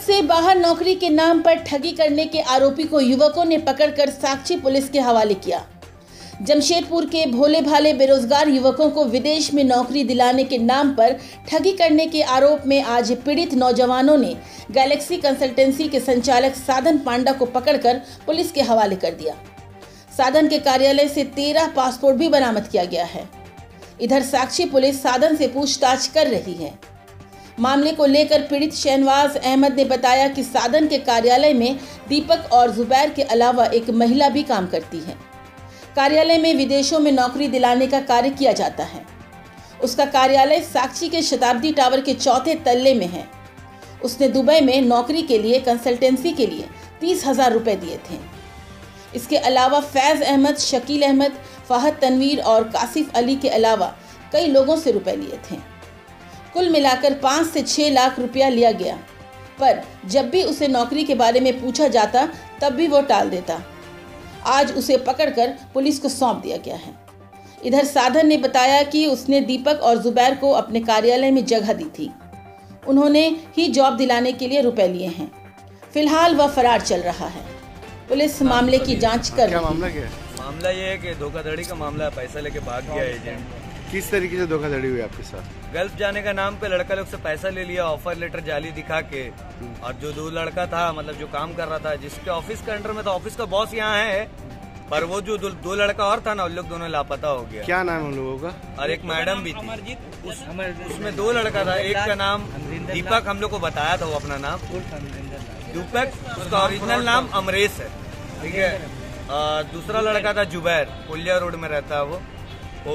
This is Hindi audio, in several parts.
से बाहर नौकरी के नाम पर ठगी करने के आरोपी को युवकों ने पकड़कर साक्षी पुलिस के हवाले किया। जमशेदपुर के भोले भाले बेरोजगार युवकों को विदेश में नौकरी दिलाने के नाम पर ठगी करने के आरोप में आज पीड़ित नौजवानों ने गैलेक्सी कंसल्टेंसी के संचालक साधन पांडा को पकड़कर पुलिस के हवाले कर दिया। साधन के कार्यालय से 13 पासपोर्ट भी बरामद किया गया है। इधर साक्षी पुलिस साधन से पूछताछ कर रही है। मामले को लेकर पीड़ित शहनवाज अहमद ने बताया कि साधन के कार्यालय में दीपक और जुबैर के अलावा एक महिला भी काम करती है। कार्यालय में विदेशों में नौकरी दिलाने का कार्य किया जाता है। उसका कार्यालय साक्षी के शताब्दी टावर के 4थे तल्ले में है। उसने दुबई में नौकरी के लिए कंसल्टेंसी के लिए 30,000 रुपए दिए थे। इसके अलावा फैज़ अहमद, शकील अहमद, फहद तनवीर और कासिफ अली के अलावा कई लोगों से रुपए लिए थे। कुल मिलाकर 5 से 6 लाख रुपया लिया गया, पर जब भी उसे नौकरी के बारे में पूछा जाता तब भी वो टाल देता। आज उसे पकड़कर पुलिस को सौंप दिया गया है। इधर साधन ने बताया कि उसने दीपक और जुबैर को अपने कार्यालय में जगह दी थी। उन्होंने ही जॉब दिलाने के लिए रुपए लिए हैं। फिलहाल वह फरार चल रहा है। पुलिस मामले की जांच कर रही है। मामला ये है कि धोखाधड़ी का मामला है। पैसा लेके भाग गया एजेंट। किस तरीके से धोखाधड़ी हुई आपके साथ? गल्फ जाने का नाम पे लड़का लोग से पैसा ले लिया, ऑफर लेटर जाली दिखा के। और जो दो लड़का था, मतलब जो काम कर रहा था, जिसके ऑफिस के अंडर में था, ऑफिस का बॉस यहाँ है, पर वो जो दो लड़का और था ना, उन लोग दोनों लापता हो गया। क्या नाम है उन लोगों का? और एक मैडम भी थी। उसमें 2 लड़का था। एक का नाम दीपक, हम लोग को बताया था वो अपना नाम दीपक, उसका ओरिजिनल नाम अमरेश है, ठीक है। दूसरा लड़का था जुबैर, पुलिया रोड में रहता है वो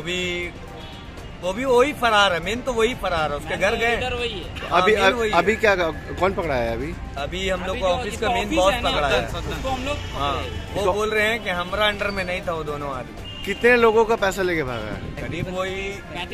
भी वही फरार है। मेन तो वही फरार है। उसके घर गए अभी क्या कौन पकड़ा है? अभी हम लोग को ऑफिस का मेन बॉस पकड़ा है। हाँ, वो बोल रहे हैं कि हमारा अंडर में नहीं था वो दोनों आदमी। कितने लोगों का पैसा लेके भागा है? करीब वही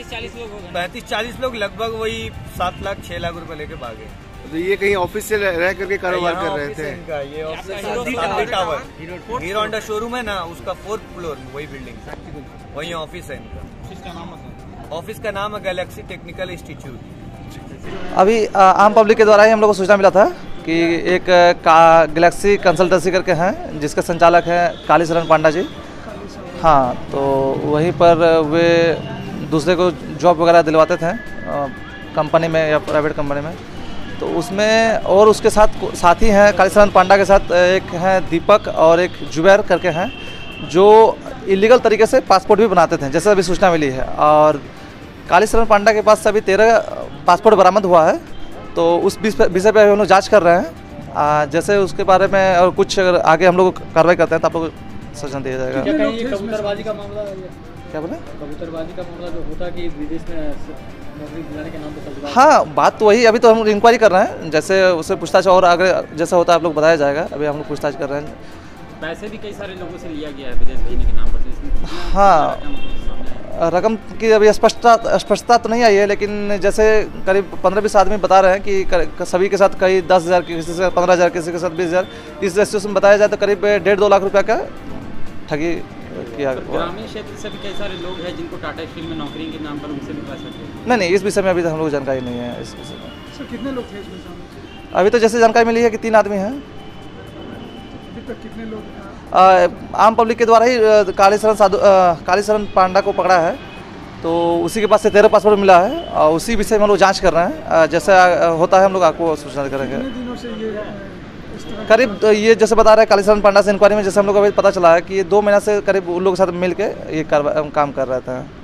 35-40 लोग, लगभग वही 7 लाख 6 लाख रुपए लेके भागे। तो ये कहीं ऑफिस से रह करके कारोबार कर रहे थे? ये office tower Hero Honda showroom है ना, उसका 4th फ्लोर में वही बिल्डिंग, वही ऑफिस है इनका। ऑफिस का नाम है गैलेक्सी टेक्निकल इंस्टीट्यूट। अभी आम पब्लिक के द्वारा ही हम लोग को सूचना मिला था कि एक गैलेक्सी कंसल्टेंसी करके हैं, जिसके संचालक हैं कालीचरण पांडा जी। हाँ, तो वहीं पर वे दूसरे को जॉब वगैरह दिलवाते थे कंपनी में या प्राइवेट कंपनी में। तो उसमें और उसके साथी हैं कालीचरण पांडा के साथ एक हैं दीपक और एक जुबैर करके हैं, जो इलीगल तरीके से पासपोर्ट भी बनाते थे, जैसे अभी सूचना मिली है। और कालीचरण पांडा के पास अभी 13 पासपोर्ट बरामद हुआ है। तो उस विषय पे हम लोग जाँच कर रहे हैं। जैसे उसके बारे में और कुछ आगे हम लोग कार्रवाई करते हैं तो आप लोग सूचना दिया जाएगा। कबूतरबाजी का मामला क्या बोले? कबूतरबाजी का मामला जो होता कि विदेश में नौकरी दिलाने के नाम पर। हाँ, बात तो वही। अभी तो हम इंक्वायरी कर रहे हैं, जैसे उससे पूछताछ और आगे जैसा होता है आप लोग बताया जाएगा। अभी हम लोग पूछताछ कर रहे हैं। पैसे भी कई सारे लोगों से लिया गया है विदेश भेजने के नाम पर। हाँ, रकम की अभी स्पष्टता तो नहीं आई है, लेकिन जैसे करीब 15-20 आदमी बता रहे हैं कि सभी के साथ कई 10,000, किसी के 15,000, किसी के साथ 20,000, इस रेशियो में बताया जाए तो करीब 1.5-2 लाख रुपये का ठगी किया। ग्रामीण क्षेत्र से भी कई सारे लोग हैं जिनको टाटा स्टील में नौकरी के नाम पर उनसे भी पैसा। नहीं, इस विषय में अभी हम लोग जानकारी नहीं है। इस विषय में सर कितने लोग थे इसमें? अभी तो जैसे जानकारी मिली है कि 3 आदमी हैं। कितने लोग? आम पब्लिक के द्वारा ही कालीचरण पांडा को पकड़ा है। तो उसी के पास से 13 पासपोर्ट मिला है और उसी विषय में हम लोग जांच कर रहे हैं। जैसा होता है हम लोग आपको सूचना करेंगे। करीब ये जैसे बता रहे हैं कालीचरण पांडा से इंक्वायरी में, जैसे हम लोग को अभी पता चला है कि ये 2 महीना से करीब उन लोगों के साथ मिल के ये काम कर रहे थे।